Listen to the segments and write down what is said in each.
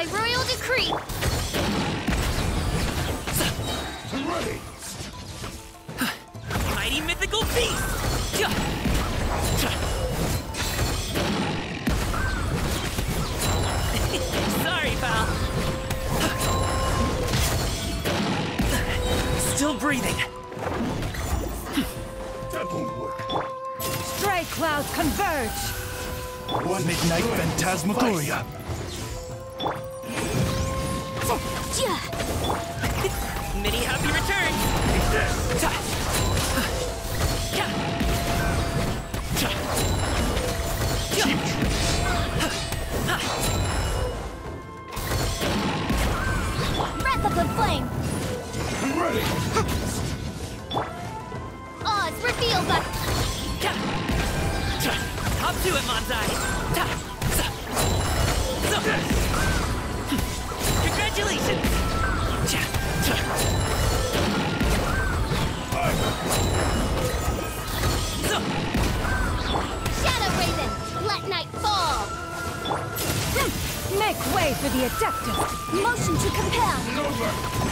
By royal decree! Ready! Mighty mythical beast! Sorry, pal. Still breathing. That won't work. Stray clouds converge! One Midnight Phantasmagoria. Many happy returns. Cheap tricks. Breath of the flame! Ready! Oz revealed by... Hop to it, Manzai. Congratulations. Shadow Raven, let night fall! Make way for the Adeptus! Motion to compel! Over!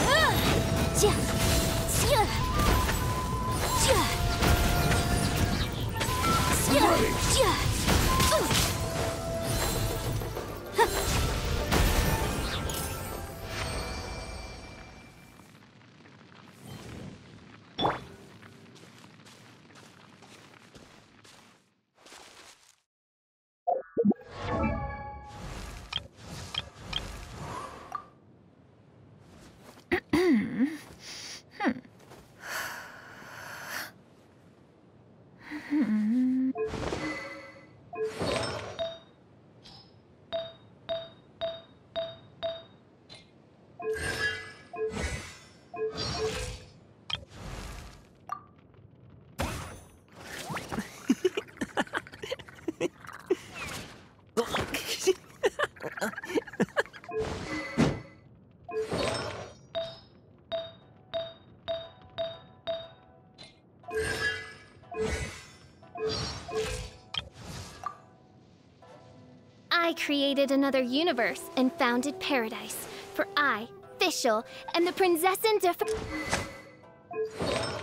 I created another universe and founded paradise. For I, Fischl, am the Prinzessin de...